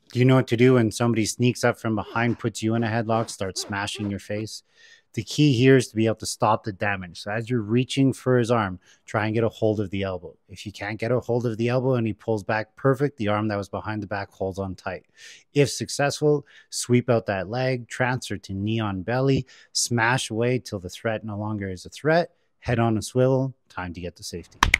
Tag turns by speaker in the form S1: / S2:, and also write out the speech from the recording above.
S1: Do you know what to do when somebody sneaks up from behind, puts you in a headlock, starts smashing your face? The key here is to be able to stop the damage. So as you're reaching for his arm, try and get a hold of the elbow. If you can't get a hold of the elbow and he pulls back perfect, the arm that was behind the back holds on tight. If successful, sweep out that leg, transfer to knee on belly, smash away till the threat no longer is a threat, head on a swivel, time to get to safety.